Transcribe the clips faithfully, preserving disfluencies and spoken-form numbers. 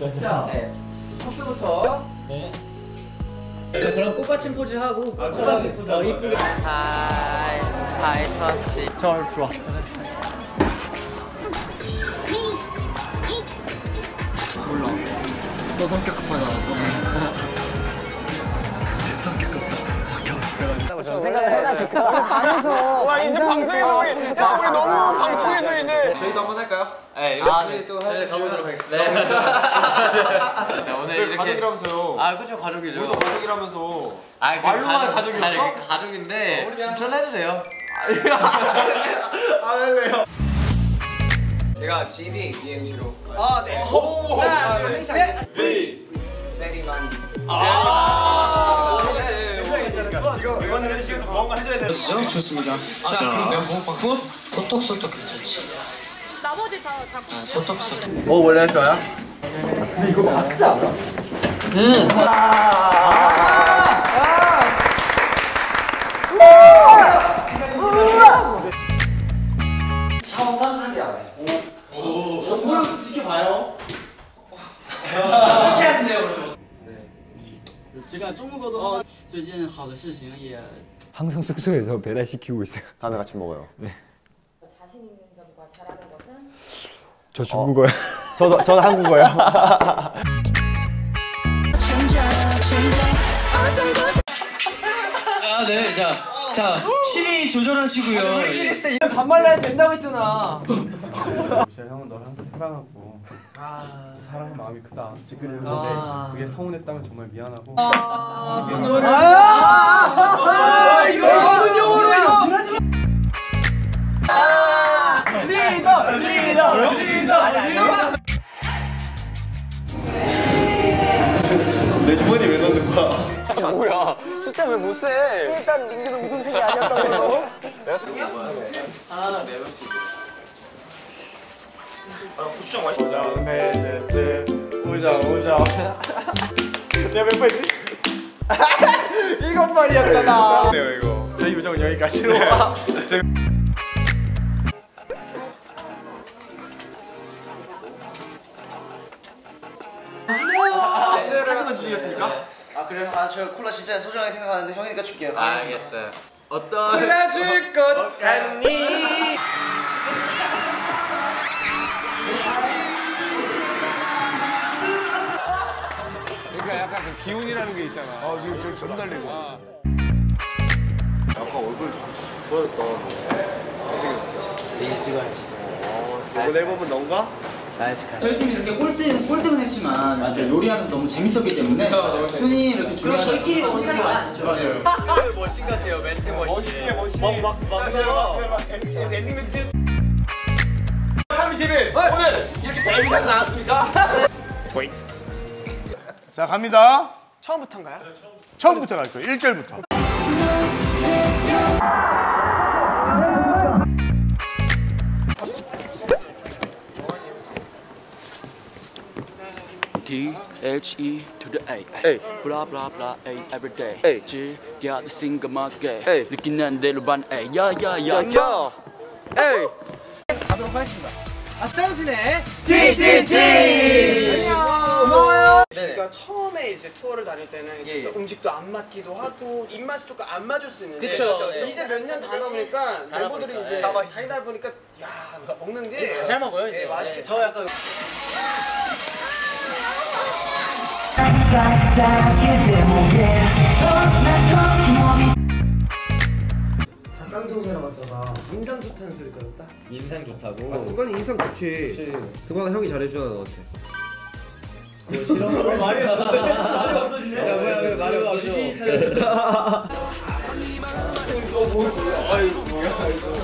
자, 네. 포스부터. 네. 네, 그럼 꽃받침 포즈 하고 아, 꽃받침 포즈 더 이쁘게. 하이, 하이 터치. 저 좋아. 몰라. 너 성격 급하다. 성격 급하다. 성격 급하다. 저 생각을 해가지고. 방에서. 와 이제 방송에서 우리, 야 우리 너무 방송에서 이제. 저희도 한번 할까요? 네, 이렇게 아, 네. 또 저희 가보도록 하겠습니다. 네. 자, 오늘 이렇게 가족이라면서요. 아, 그렇죠, 가족이죠. 우리도 가족이라면서. 아, 그 말로만 가족이었어? 아니, 그 가족인데 전 해도 돼요. 안 할래요. 제가 지비 이행시로. 아, 네. 오, 하나, 둘, 셋. V. very 많이. 아, 이거 이거는 해주시면 뭔가 해줘야 돼요. 그렇죠? 좋습니다. 자, 그럼 내가 붕어빵. 소떡소떡 괜찮지? 나머지 다 다. 소떡소떡. 오, 원래 좋아요? 근데 이거 맛있지 않아? 음. 샤워 따뜻하게 안 해. 오. 정보를 지켜봐요. 어떻게 안 돼요, 그러면? 这个中国的最近好的事情也 항상 숙소에서 배달시키고 있어요. 다음에 같이 먹어요. 네. 자신 있는 점과 잘하는 것은? 저 중국어요. 어. 저도 저는 한국어요. 아, 네. 자, 자, 심히 조절하시고요. 아니, 우리끼리 있을 때 반말로 해도 된다고 했잖아. 진짜 형은 널 항상 사랑하고 아, 사랑하는 마음이 크다. 그런데 아. 그게 서운했다면 정말 미안하고. 아, 이게 노래. 아, 이거 전문 용어로 이거. 아, 리더, 리더, 리더, 리더가. 내 주머니 왜 넣는 거야? 뭐야? 숫자 왜 못 세? 일단 민규는 우등생이 아니었던 걸로. 하나 네 명씩. 아, 고추장 맛있어. 오자, 베스트, 오자, 오자. 내가 몇 번이지? 일곱 번이었잖아. 네요, 이거. 저희 요정은 여기까지로. 저희... 수혜를 하나만 주시겠습니까? 아 그래요? 아 저 콜라 진짜 소중하게 생각하는데 형이니까 줄게요. 아, 알겠어요. 어떤 콜라 줄 것 같니? 그러니까 약간 그 기운이라는 게 있잖아. 아 지금 저 전달되고. 아. 약간 얼굴 좋아졌다. 잘생겼어. 이게 찍어야지. 이번 앨범은 넌가? 저희 팀이 이렇게 꼴등, 꼴등은 했지만 맞아요. 요리하면서 너무 재밌었기 때문에 그쵸, 순위 이렇게 중요하죠. 저희끼리 먹을 때 맛있죠. 맞아요. 멘트 머신 같아요. 멘트 머신. 멋있게 멋있게. 막막 엔딩 멘트. 삼십 일 오늘 이렇게 데뷔가 나왔습니까? 자 갑니다. 처음부터인가요? 처음부터 갈 거예요. 일 절부터. D H E to the A, A. blah blah blah A every day. A. G get the single market. A. 느끼는 대로 반 A. 야야야. 야. 에이. 가도록 하겠습니다. 아 세븐틴의 티 티 티. 안녕. 고마워요. 그러니까 처음에 이제 투어를 다닐 때는 예, 예. 음식도 안 맞기도 하고 입맛이 조금 안 맞을 수 있는데 그쵸, 네. 이제 몇 년 다 넘으니까 멤버들이 이제 다 다니다 보니까 야 먹는 게 잘 먹어요 이제. 네, 맛있게. 저 약간 닭강정사랑 왔다가 인상 좋다는 소리 들었다? 인상 좋다고? 아 승관이 인상 좋지. 승관아 형이 잘해주잖아 너한테. 그거 싫어? 말이 없어지네. 말이 없어지네. 야 뭐야 왜 말이 없어져? 아이고 뭐야 이거.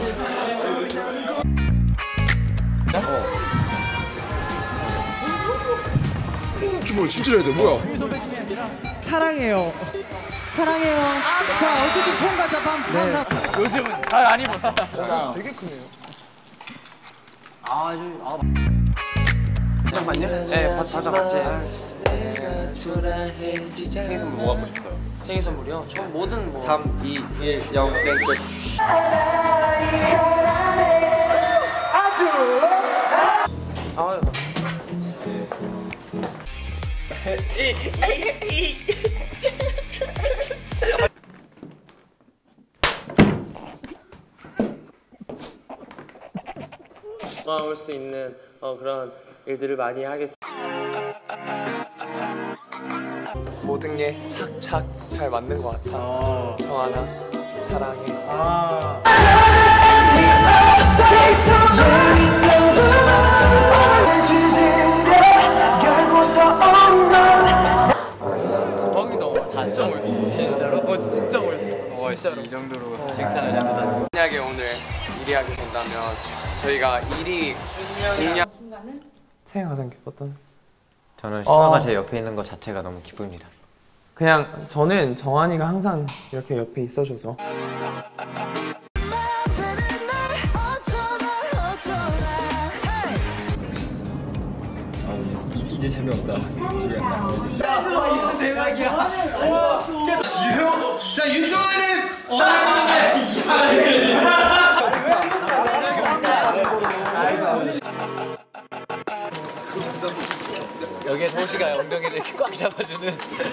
주먹 진짜 잘해. 뭐야? 사랑해요. 사랑해요. 자 어쨌든 통과 자판 네. 요즘은 잘 안 입었어. 사실 되게 크네요. 아, 저, 아. 그냥 봤냐? 네, 맞아, 맞지. 생일 선물 뭐 갖고 싶어요? 생일 선물이요? 저 뭐든 뭐. 삼, 이, 일, 영, 땡, 끝. 아주. 아. 돌아올 수 있는 어, 그런 일들을 많이 하겠습니다. 모든 게 착착 잘 맞는 것 같아. 어. 정한아 사랑해. 아. 뻥이 너무 진짜 멋있어. 진짜로? 어 진짜 멋있어. 와 진짜로 이 정도로 칭찬을 해주다니. 만약에 오늘 일이 하게 된다면 저희가 일이 공략 순간은 새해 가장 기뻤던 저는 슈아가 어. 제 옆에 있는 것 자체가 너무 기쁩니다. 그냥 저는 정한이가 항상 이렇게 옆에 있어줘서 이제 재미없다. 집에 가. 대박이야. 자 윤정한은 여기에 호시가 엉덩이를 이렇게 꽉 잡아주는.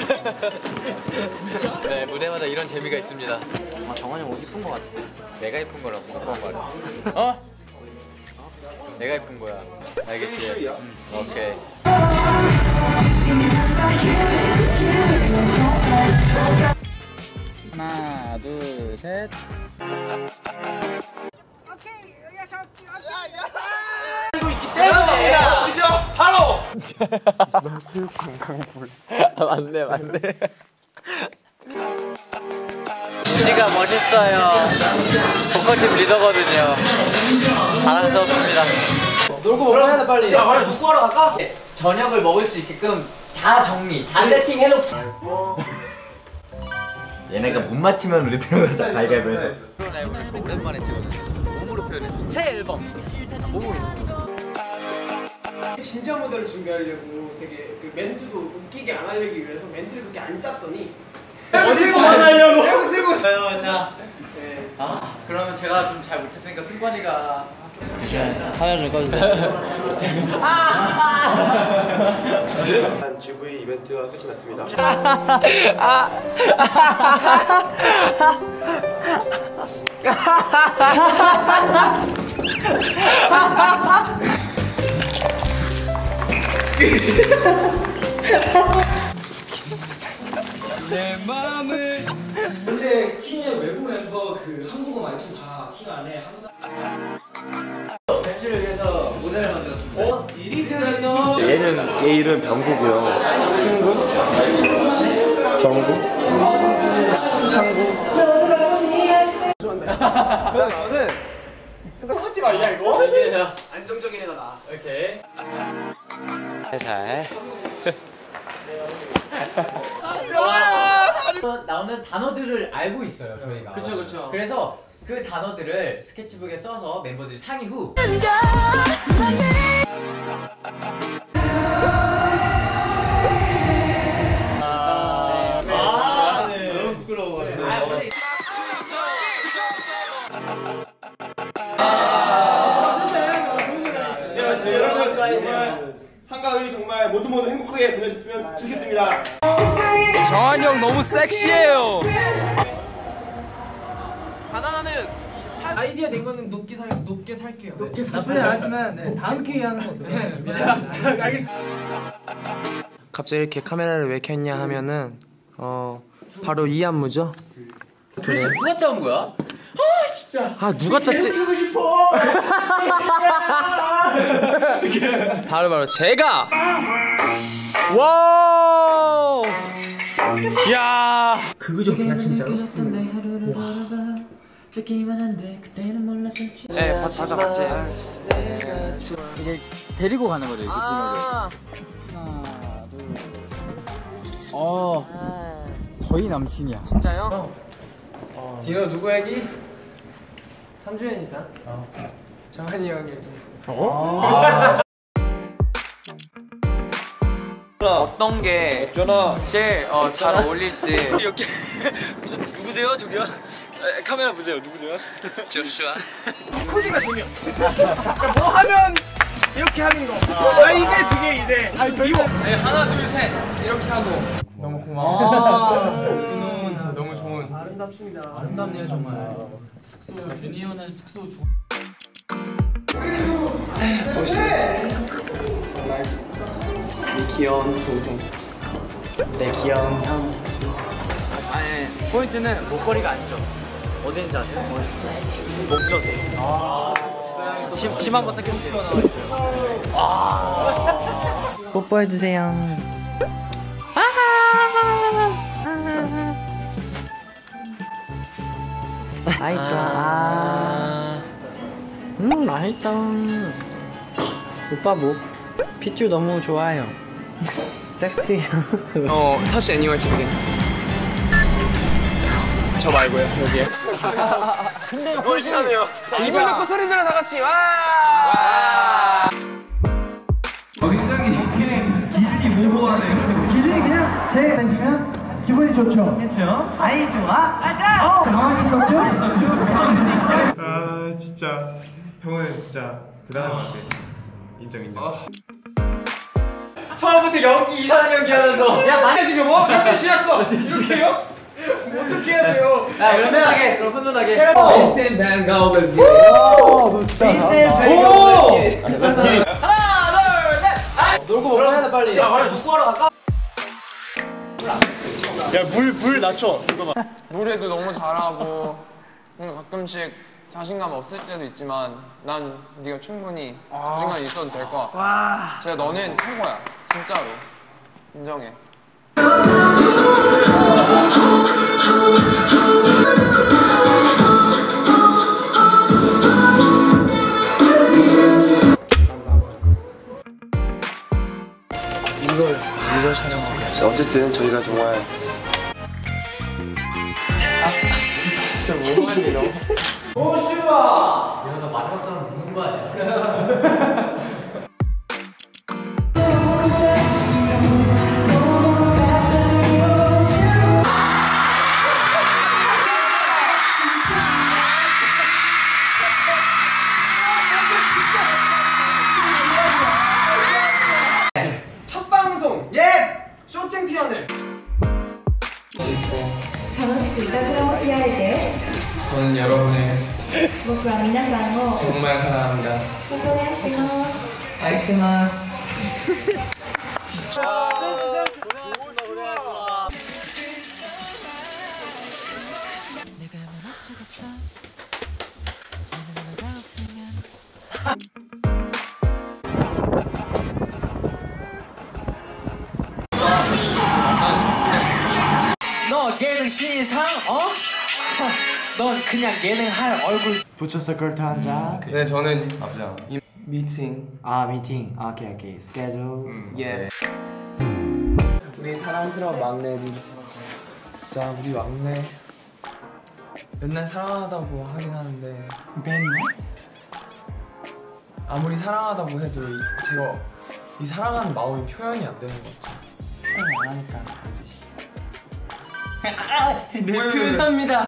네 무대마다 이런 재미가 있습니다. 아, 정한이 옷 이쁜 것 같아. 내가 예쁜 거라고 그런 말은. 어? 내가 예쁜 거야. 알겠지? 응. 오케이. 하나, 둘, 셋. 바로 나 체육 관광불. 맞네 맞네. 우지가 멋있어요. 보컬팀 리더거든요. 자랑스럽습니다. 놀고 먹어야 돼 빨리. 야, 그래 족구하러 갈까? 저녁을 먹을 수 있게끔 다 정리, 다 세팅해놓고. 얘네가 못 맞히면 우리 들어가자. 가위바위보해서. 프로 라이브를 오랜만에 찍었는데 몸으로 표현했죠. 새 앨범. 몸으로. 진짜 무대를 준비하려고 되게 그 멘트도 웃기게 안 하려기 위해서 멘트를 그렇게 안 짰더니 어디서만 하려고 빼고 쓰고 있어요. 자, 네. 아 그러면 제가 좀 잘 못했으니까 승관이가 화면 좀 꺼주세요. 지브이 이벤트가 끝이 났습니다. 내 마음을. 근데 팀의 외부 멤버 그 한국어 말투 다 팀 안에 항상. 벤치를 위해서 모델을 만들었습니다. 어? 이리저리요. 얘는 얘 이름 병구고요. 승구, 정구, 항구. 저는 스포티브 아니야 이거? 안정적인 애가 나. 오케이. 살살. 나오는 단어들을 알고 있어요 저희가. 그쵸 그쵸. 그래서 그 단어들을 스케치북에 써서 멤버들이 상의 후 아, 너무 부끄러워. 여러분 정말 한가위 정말 모두 모두 행복하게 보내셨으면 좋겠습니다. 정한이 형 너무 섹시해요. 바나나는 아이디어 낸 거는 높게 살 높게 살게요. 높게 살. 나쁘지 않지만 네, 다음 기회에 하는 거 어떨까요? 네, 미안. 자, 알겠습니다. 갑자기 이렇게 카메라를 왜 켰냐 하면은 어 바로 이 안무죠. 그래서 누가 짜온 거야? 아 진짜. 아 누가 짰지? 해주고 싶어. 바로 바로 제가. 와. 야. 그거 좋겠다 진짜. 네, 맞아 맞지. 이게 데리고 가는 거죠, 이 진호를. 하나, 둘. 어. 거의 남친이야. 진짜요? 어. 디노 누구 얘기? 삼주년이다. 어. 정한이 형 얘기. 어? 어떤 게 제일 어, 잘 어울릴지. 여기 누구세요, 저기요? 에, 카메라 보세요. 누구세요? 조슈아. 코디가 재미없어. 뭐 하면 이렇게 하는 거. 아 이게 되게 이제 아 이거 하나 둘 셋 이렇게 하고. 너무 고마워. 준훈 너무 좋은. 아름답습니다. 아름답네요 정말. 숙소 주니어는 숙소 좋. 호시 정말 귀여운 동생. 내 귀여운 형. 아니 포인트는 목걸이가 아니죠. 어딘지 아세요? 목젖에. 아. 침, 침 한번 딱 껴주세요. 아. 뽀뽀해주세요. 아이 좋아. 아. 음 맛있다. 오빠 목 핏줄 너무 좋아요. 섹시. 어 터치 애니멀 집이게. 저 말고요 여기에. 근데 훨씬하네요. 입을 넣고 소리 질러 다 같이 와. 와. 어, 굉장히 기준이 기준이 모호하네요. 기준이 그냥 제 내시면 기분이 좋죠. 그렇죠. 아이 좋아. 맞아. 어, 가만히 있었죠. 있었죠. 가만히 있었죠. 아 진짜 형은 진짜 대단한 것 같아. 인정 인정. 어. 처음부터 연기 이상한 연기 하면서 야 많이 지금 뭐? 몇 대시였어? 이렇게요? 어떻게 해야 돼요? 야 그러면 그럼 훈훈하게 빈센 반 고 let's get it. 너 진짜 빈센 반 고 let's get it. 하나 둘 셋. 놀고 먹고 해야 돼 빨리. 야 빨리 족구하러 갈까? 야물 불 낮춰. 잠깐만. 노래도 너무 잘하고 뭔가 가끔씩 자신감 없을 때도 있지만 난 네가 충분히 자신감 있어도 될 것 같아. 진짜 너는 최고야. 진짜로. 인정해. 이걸 이걸 촬영하고 어쨌든 저희가 정말 진짜 뭐하네요. 조슈아! 이러다 마지막 사람 묻는 거 아니야? 첫 방송 예! 쇼챔피언을 楽しくいたずらをし合えて 저는 여러분을 僕は皆さんを 정말 사랑합니다. 本当に愛してます 아이스마스. 너 예능 신인상? 어? 넌 그냥 예능 할 얼굴. 붙였어 걸터 한 장. 네 저는 이 미팅. 아 미팅. 아, 오케이 오케이. 스케줄. 음, 예. 우리 사랑스러운 막내지. 진짜 우리 막내. 맨날 사랑하다고 하긴 하는데. 맨날? 아무리 사랑하다고 해도 이, 제가 이 사랑하는 마음이 표현이 안 되는 거 같죠. 표현 안 하니까 안 되시. 아, 네 표현합니다.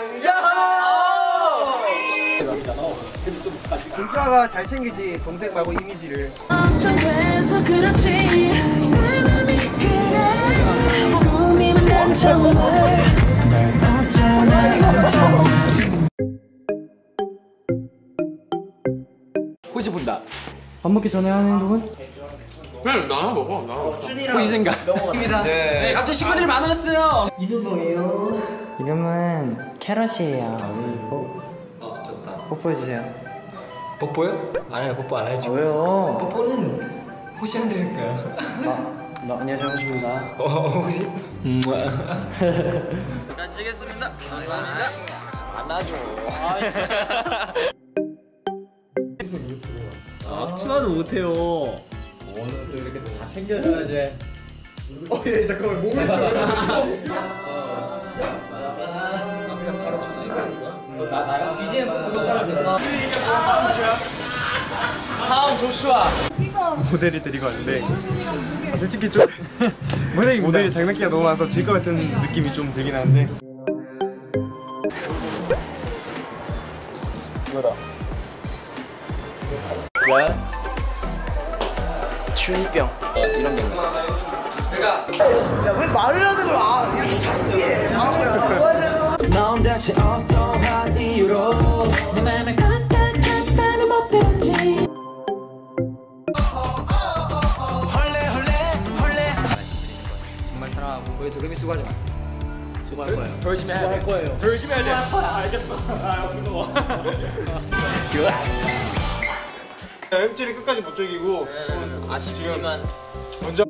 준수아가 잘 챙기지 동생 말고 이미지를. 걱정돼서 그렇지 내 맘이 그래 꿈이면 난 정말 난 어쩌나 호시 본다. 밥 먹기 전에 하는 행동은? 그냥 나나 먹어. 나. 호시 생각. 입니다. 네, 갑자기 친구들이 많았어요. 이름 뭐예요? 이름은 캐럿이에요. 어 좋다. 뽀뽀해주세요. 뽀뽀요? 아니야 뽀뽀 안 해줘. 왜요? 뽀뽀는 호시한테 할까요? 나, 나 안녕하세요 호시입니다. 어 호시? 잘 지겠습니다. 감사합니다. 안아줘. 악취만은 못해요. 오늘도 이렇게 다 챙겨줘야지. 어예 잠깐만 몸을 좀. 어 진짜. 아 그냥 바로 가수 이거야? 나 나랑 비지엠 그거 따라서. 다음 조슈아. 모델이 데리고 왔는데 아, 솔직히 좀 모델이 모델이 장난기가 너무 많아서 질 것 같은 느낌이 좀 들긴 하는데. 이거다. 왜? 중이병 이런 게. 야, 왜 말을 하는 걸 아, 이렇게 창피해. 바보야. 넌 대체 어떠한 이유로 내 맘을 깎아갔다는 못되는지 헐레 헐레 헐레. 정말 사랑하고 우리 도겸이 수고하지 마. 수고할 거예요. 더 열심히 해야 돼. 수고할 거예요. 더 열심히 해야 돼. 수고할 거야. 알겠어. 아 무서워. 좋아. 엠지를 끝까지 못 죽이고 좀 아쉽지만 먼저.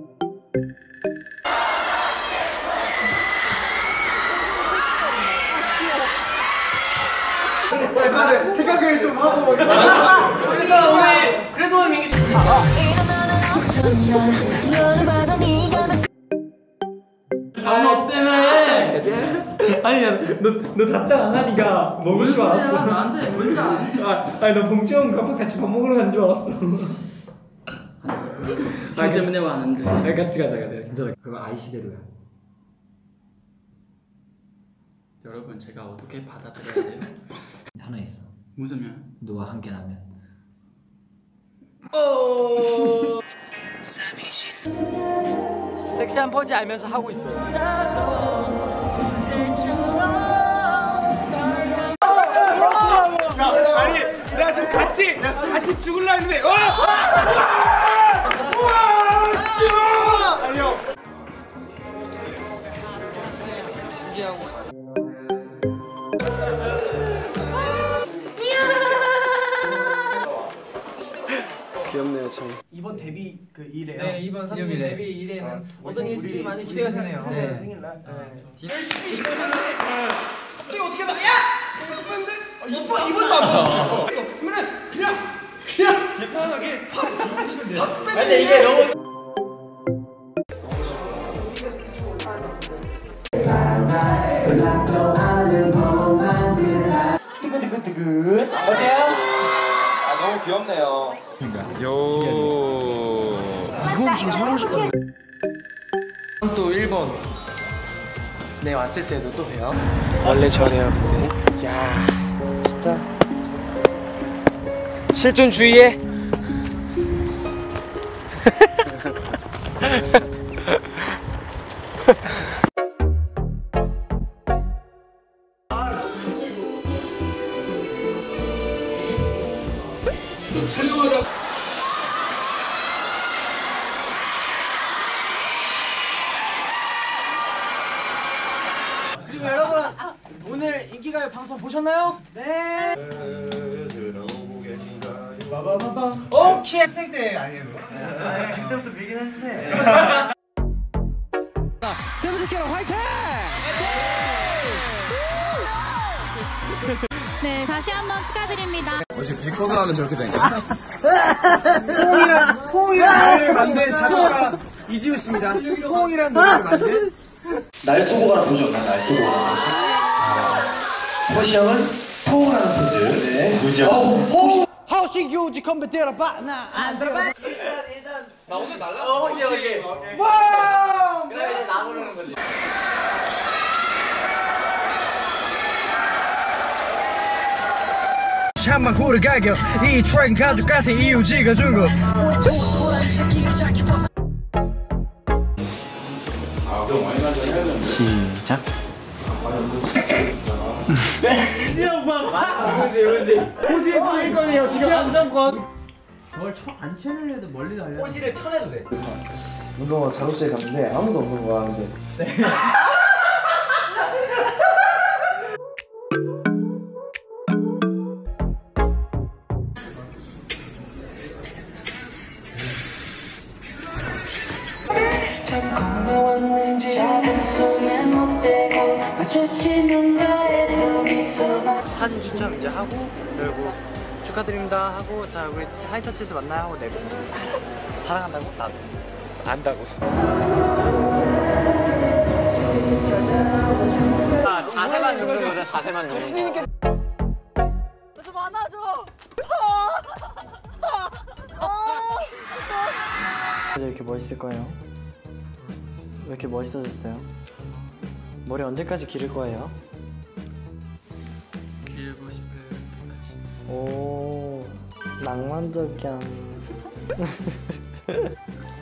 생각을 좀 하고. 그래서 오늘 그래서 오늘 민규 씨. 너 때문에. 아니 너너 답장 안 하니까 먹을 줄 알았어. 나한테 뭔지 안 했어. 아, 아니 나 봉지형 가방 같이 밥 먹으러 간 줄 알았어. 아 때문에 왔는데. 아 같이 가자 가자. 괜찮아. 그거 아이 시대로야. 여러분 제가 어떻게 받아들여야 돼요? 하나 있어. 무슨 면? 너와 함께 나면. 오. 섹시한 포즈 알면서 하고 있어요. 아니 내가 지금 같이 같이 죽을라 했는데. 와! 아니요. 신기하고. 귀엽네요 참. 이번 데뷔 그 일에요. 네 이번 삼 년 데뷔 일에는 아, 어떤 일이 있을지 많이 기대가 되네요. 네. 생일날. 열심히 이거 갑자기 어떻게 나? 야! 이번 이번 이번도 안 봤어. 그러면 그냥 그냥 편하게 확. 근데 이게 너무. 뜨끈뜨끈뜨끈. 어때요? 아 너무 귀엽네요. 요. 이건 좀 사고 싶은데. 또 일본. 네 왔을 때도 또 봬요. 원래 저래요 근데. 야 진짜. 실존 주의해. 좀 촬영하다. 그리고 여러분 오늘 인기가요 방송 보셨나요? 네. 빠바바밤. 오케이. 학생 때 아니에요? 아 그때부터 밀긴 해주세요. 세븐틴 화이팅! 네, 다시 한번 축하드립니다. 혹시 빌코드 하면 저렇게 되냐? 호응이란 호응이란 만든 작곡가 이지우 씨입니다. 호응이란 노래를 만든. 날 쏘고 가는 포즈 없나요? 날 쏘고 가는 포즈. 아, 호시 형은 포옹하는 포즈. 네. 무죠. 호응. 호시 유지 컴퓨터 들어봐. 나안 들어봐. 일단 일단 나 오늘 날라. 어 오케이 오케이. 와. 그래 이제 나 부르는 거지. 한방 후르가겨 이 트랙 가족 같은 이유지가 준 거. 시작. 이지 오빠. 우지 우지. 호시 소위권이에요 지금 안정권. 저걸 안 채널려도 멀리 달려. 호시를 쳐내도 돼. 운동화 작업실에 갔는데 아무도 없는 거야. 근데 참 고마웠는지 작은 손에 못 대고 마주치는 나의 두 미소만. 사진 추첨 이제 하고 그리고 축하드립니다 하고 자 우리 하이터치에서 만나요 하고 내고 사랑한다고 나도 안다고. 아 자세만 누르는 거죠. 자세만 누르는 거. 좀 안아줘. 왜 이렇게 멋있을 거예요? 왜 이렇게 멋있어졌어요? 머리 언제까지 기를 거예요? 길고 싶을 때까지. 오 낭만적이야.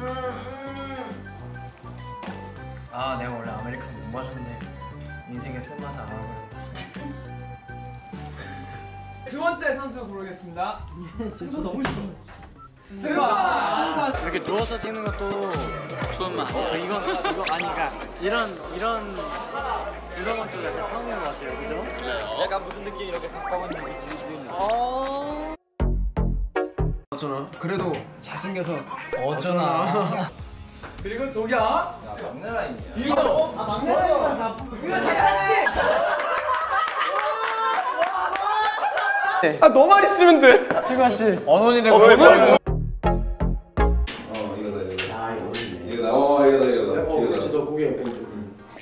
아 내가 원래 아메리카노 못 마셨는데 인생의 쓴맛을 알아버렸네. 두 번째 선수 고르겠습니다. 선수 너무 싫어. 승관! 이렇게 누워서 찍는 것도 좋은 맛. 어, 이거 이거 아니까 이런 이런 이런 것도 약간 처음인 것 같아요, 그죠? 네. 약간 무슨 느낌 이렇게 가까운 느낌. 어. 어쩌나? 그래도 잘생겨서 어쩌나? 그리고 도겸. 야 막내 라인이야. 디노. 아 막내 라인이야. 나 이거 다 아 너만 있으면 돼. 승관 씨. 언론이라고. 어 이거다 이거. 아 이거 어렵네. 이거다. 어 이거다 이거다. 어 그렇지 너 고개 옆에 좀.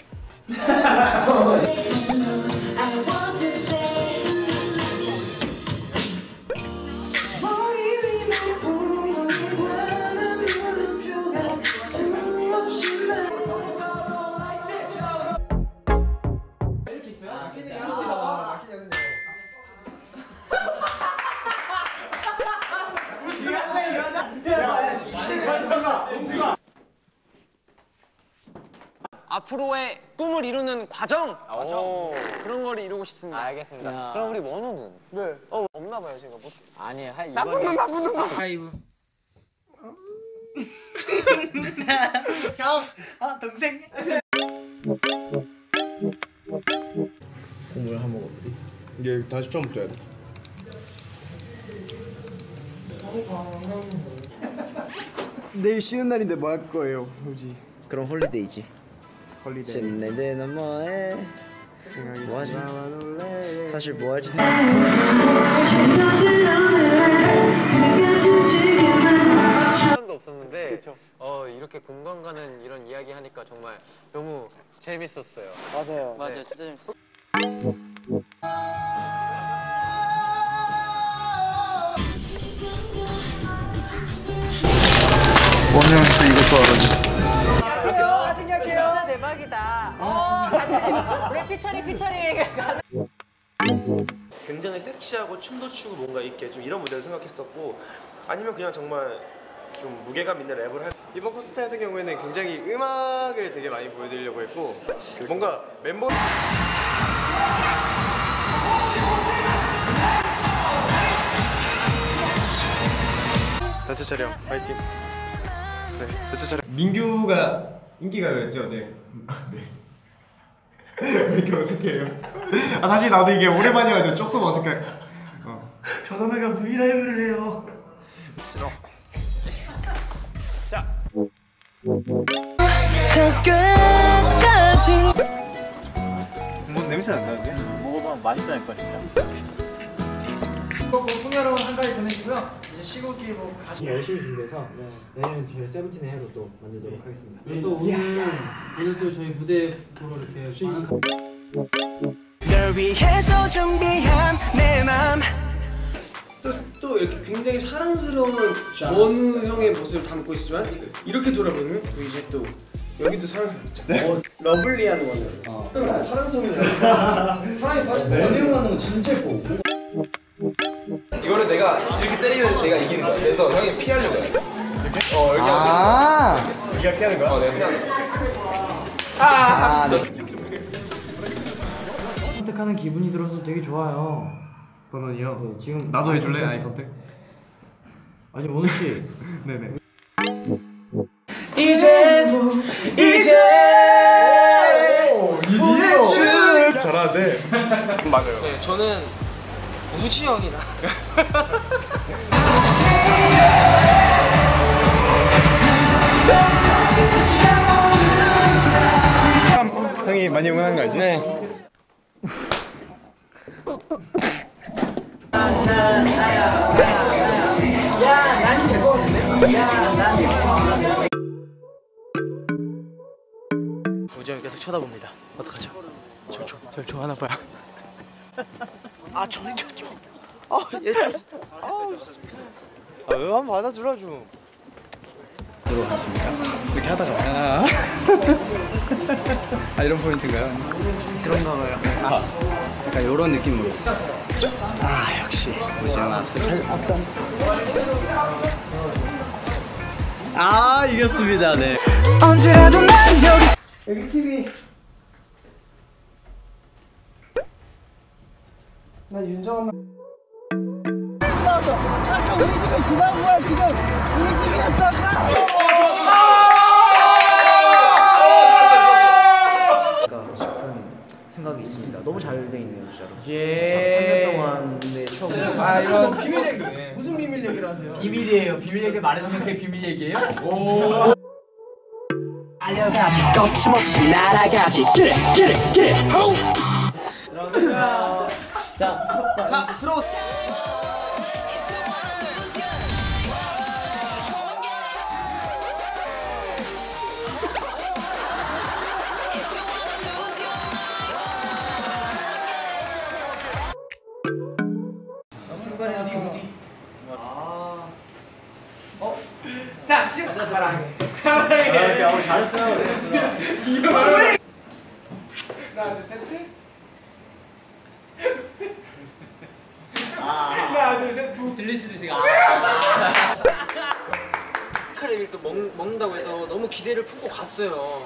앞으로의 꿈을 이루는 과정! 과정. 그런 걸 이루고 싶습니다. 알겠습니다. 야. 그럼 우리 원호는? 네. 어, 없나 봐요, 제가. 뭐. 아니, 할 나쁜 놈, 나쁜 놈, 나쁜 하이브. 형, 아 동생. 국물 한번 먹어보리. 이게 다시 처음부터 해야 돼. 내일 쉬는 날인데 뭐 할 거예요, 우지? 그럼 홀리데이지. 홀리데이. 신내 데는 뭐해? 뭐하지? 사실 뭐할지 생각. 시간도 없었는데 그쵸. 어 이렇게 공감 가는 이런 이야기 하니까 정말 너무 재밌었어요. 맞아요. 맞아요, 네. 진짜 재밌었어. 원영 진짜 이것도 알아지. 진짜 대박이다. 어, 우리 피처리 피처리. 굉장히 섹시하고 춤도 추고 뭔가 있게 좀 이런 무대를 생각했었고 아니면 그냥 정말 좀 무게감 있는 랩을 할 이번 콘서트 같은 경우에는 굉장히 음악을 되게 많이 보여드리려고 했고 뭔가 멤버 단체 촬영 파이팅. 네, 단체 촬영. 민규가 인기가요였죠 어제. 네. 왜 이렇게 어색해요? 아 사실 나도 이게 오랜만이어가지고 조금 어색해. 어. 전원아가 브이라이브를 해요. 싫어. 자. 뭐 냄새 안 나는데? 먹어보면 맛있다니까 진짜. 송 여러분 한 가지 보내시고요. 이제 시국기 뭐 가시. 열심히 준비해서 내년 저희 세븐틴의 해로 또 만들도록 하겠습니다. 또 오늘 오늘 또 저희 무대 보러 이렇게 널 위해서 준비한 내 맘. 또, 또 이렇게 굉장히 사랑스러운 원우 형의 모습을 담고 있지만 이렇게 돌아보면 또 이제 또 여기도 사랑스럽죠. 네. 어, 러블리한 원우. 어. 또 이렇게 사랑스러운 사랑에 빠진 원우 형 하는 건 진짜 예뻐. 이거를 내가 이렇게 때리면 내가 이기는 거야. 그래서 형이 피하려고 해. 이렇게? 어 이렇게 아 하고 있어. 네가 피하는 거야? 어 내가 피하는 거야. 아! 아 네. 선택하는 기분이 들어서 되게 좋아요. 번원이요? 네, 지금 나도 해줄래? 아이 컨택? 아니 원우 씨. 네네. 이제 이제 이디요. 잘하는데. 맞아요. 네, 저는 우지 형이랑 형이 많이 응원한 거 알지? 네. 우지 형이 계속 쳐다봅니다. 어떡하죠? 저, 저, 저 좋아하나 봐요. 아 저리 저 좀. 아 얘 좀. 아 음악 받아주라 좀. 들어왔습니까? 이렇게 하다가 아, 아 이런 포인트인가요? 그런가 봐요. 아 약간 이런 느낌으로. 아 역시 우지 형 앞선 앞선. 아 이겼습니다. 네. 언제라도 난 여기. 여기 티비. 난 윤정한만. 우리 집에 지나온 거야 지금. 우리 집이었어. 싶은 생각이 있습니다. 너무 잘 돼 있네요, 진짜로. 예. 삼 년 동안의 추억. 아 이건 비밀 얘기. 무슨 비밀 얘기를 하세요? 비밀이에요. 비밀 얘기 말해주면 그게 비밀 얘기예요? 오. 알려가지 거침없이 날아가지. Get it, get it, get it. 호! 자, 자, 들어. 자, 지금 사랑해. 사랑해. 아, 잘했어요. 이거 하나, 둘, 셋. 하나, 둘, 셋. 들릴 수도 있으니까. 카레를 이렇게 먹, 먹는다고 해서 너무 기대를 품고 갔어요.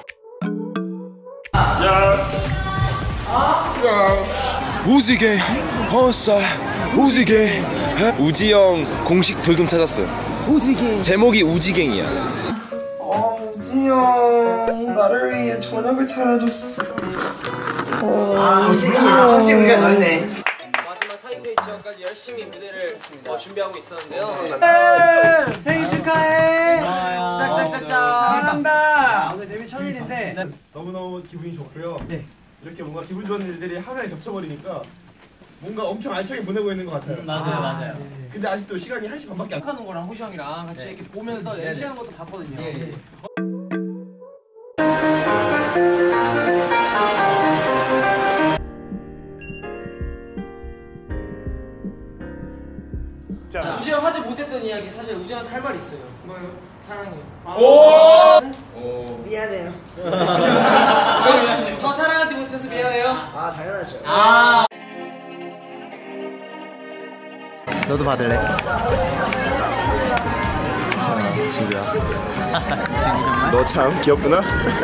우지게 허싸 우지게 우지형 공식 불금 찾았어요. 우지갱. 제목이 우지갱이야. 어, 우지 형 나를 위해 저녁을 차려줬어. 어, 아, 진짜 확실히 우리가 넓네. 마지막 타이페이 지역까지 열심히 무대를 어, 준비하고 있었는데요. 생일 축하해. 짝짝짝짝. 사랑한다. 오늘 데뷔 천일인데 너무너무 기분이 좋고요. 네. 이렇게 뭔가 기분 좋은 일들이 하루에 겹쳐버리니까 뭔가 엄청 알차게 보내고 있는 것 같아요. 음, 맞아요, 아, 맞아요. 네. 근데 아직도 시간이 한 시 반밖에 안 하는 거랑 호시 형이랑 같이 네. 이렇게 보면서 네, 엠시하는 것도 봤거든요. 예, 예. 자, 우지랑 하지 못했던 이야기 사실 우지한테 할 말이 있어요. 뭐요? 사랑해요. 오! 오. 미안해요. 더 사랑하지 못해서 미안해요. 아 당연하죠. 아. 너도 받을래? 자, 친구야. 친구 정말? 너 참 귀엽구나.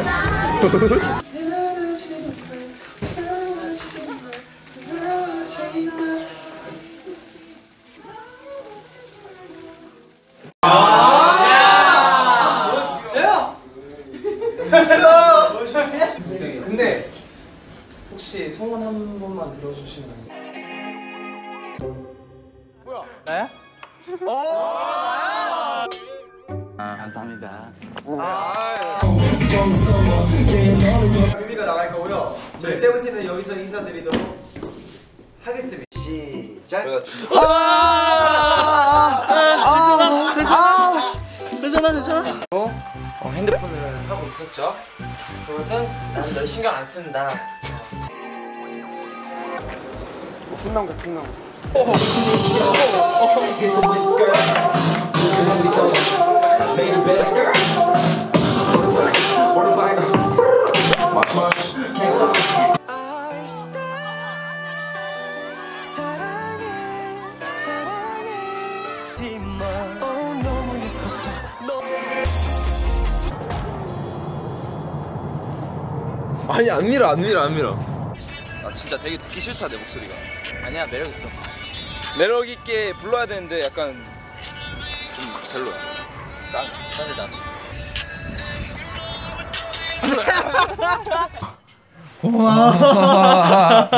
근데 혹시 소원 한 번만 들어주시면 안 돼요? 뭐야? 나야? 오! 아, 감사합니다. 뮤비가 나갈 거고요. 저희 세븐틴은 여기서 인사드리도록 하겠습니다. 시작. 아, 괜찮아, 괜찮아, 괜찮아. 어, 핸드폰을 하고 있었죠. 그것은 난 널 신경 안 쓴다. 훈남 같은 훈남. 아니 안 밀어 안 밀어 안 밀어. 아 진짜 되게 듣기 싫다 내 목소리가. 아니야, 매력 있어. 매력 있게 불러야 되는데 약간 좀 별로야. 짠 짠이다. 고마워.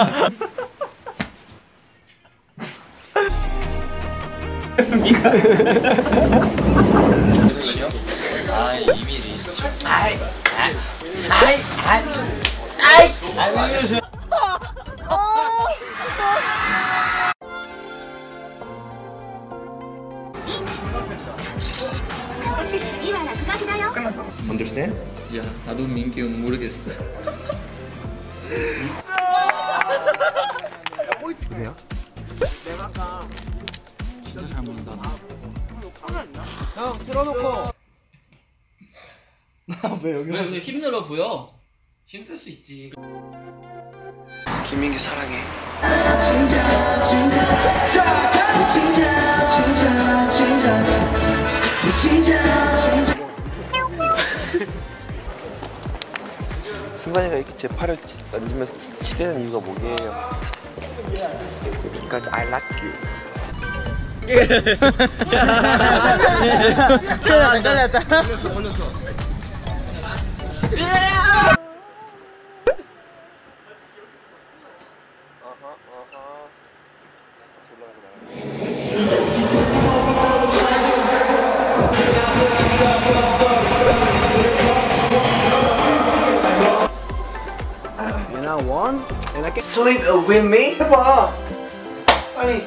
아 이미리. 아이, 아이, 아이, 아이, 아이, 아이. 끝났어. Understand? 야, 나도 민규 형 모르겠어. 보세요. 진짜 잘 먹는다. 형 틀어놓고. 왜 여기? 왜, 왜 힘들어 보여? 힘들 수 있지. 김민규 사랑해. 진짜 진짜 진짜 진짜 진짜 진짜 진짜 승관이가 이렇게 제 팔을 만지면서 치대는 이유가 뭐게요? Because I like you. 잘렸다 잘렸다. And I won, and I can Sleep with me? 해봐. 빨리.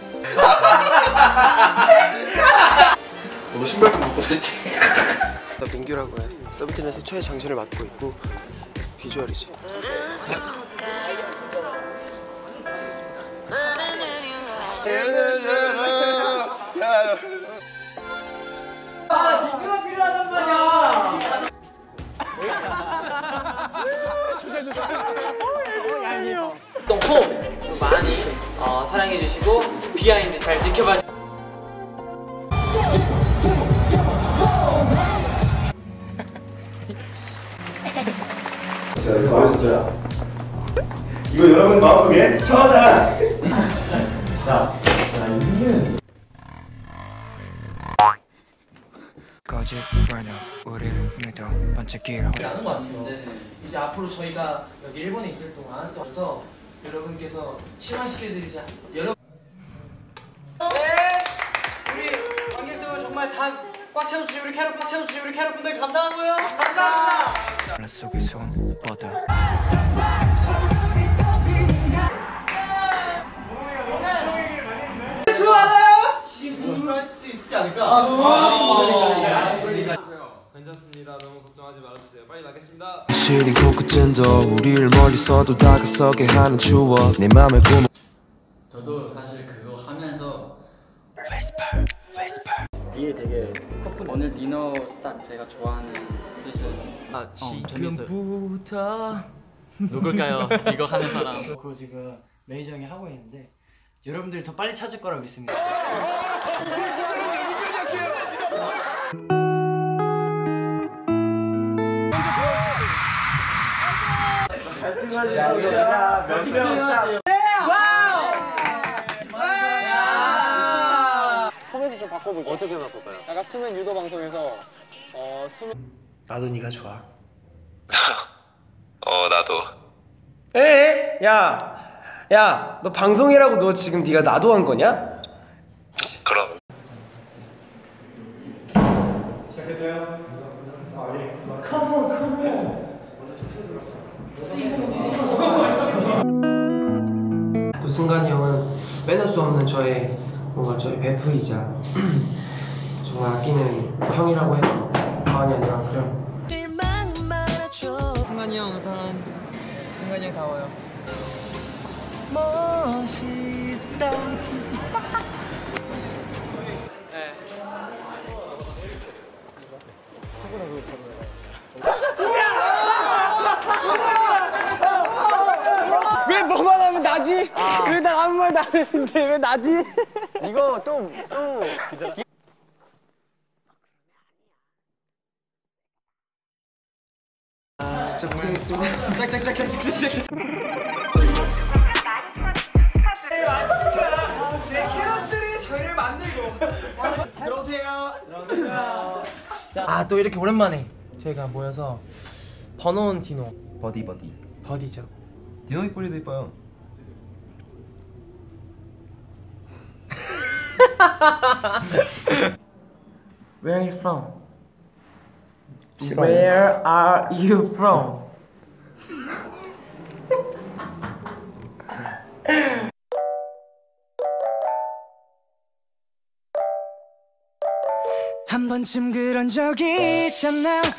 너 신발 좀 벗고 다시. 나 민규라고 해. 세븐틴에서 최애 장신을 맡고 있고 비주얼이지. 아, 민규가 필요하단 말이야. 또 많이 어, 사랑해주시고 비하인드 잘 지켜봐. 가만있어줘야. 이거 여러분 마음속에 저장. 자, 자 이게. 거짓말로 우리를 믿어 반짝이라. 나는 것 같아요. 이제 앞으로 저희가 여기 일본에 있을 동안 또 그래서 여러분께서 실망시켜드리자. 여러분. 네, 우리 관객석을 정말 다 꽉 채워주신 우리 캐럿 꽉 채워주신 우리 캐럿분들 감사하고요. 감사합니다. 말 속에 손 뻗어. 좋아요. 짐승할 수 있지 않을까? 아, 괜찮습니다. 너무 걱정하지 말아주세요. 빨리 나겠습니다. 시린 코끝진도 우리를 멀리서도 다가서게 하는 추억 내 맘을 꿈. 저도 사실 그거 하면서 Whisper, whisper. 뒤에 되게 오늘 디노 딱 제가 좋아하는 피스. 아 지금부터 누굴까요? 이거 하는 사람. 그거 지금 매니저 형이 하고 있는데 여러분들이 더 빨리 찾을 거라 믿습니다. 잘 찍어주세요. 몇 찍어주세요. 포맷을 좀 바꿔보자. 어떻게 바꿀까요? 약간 수면 유도 방송에서 어 수면. 나도 네가 좋아. 어 나도. 에? 야, 야, 너 방송이라고 너 지금 네가 나도 한 거냐? 그럼. 시작했나요? 컴온 컴온. 또 승관이 형은 빼놓을 수 없는 저의 뭔가 저의 베프이자 정말 아끼는 형이라고 해도 과언이 아니라 그냥. 승관이 형 우선 승관이 형 다워요. 멋있다. 왜 뭐만 하면 나지? 왜 나 아무 말도 안 했는데 왜 나지? 이거 또 또. 진짜 고생했습니다. 짝짝짝짝짝짝짝. 내 캐럿들이 저희를 만들고. 들어오세요. 들어오세요. 아 또 이렇게 오랜만에 저희가 모여서 버논 디노. 버디 버디. 버디죠. 디노 이쁘리도 이뻐요. Where are you from? Where are you from? 한 번쯤 그런 적이 있잖아.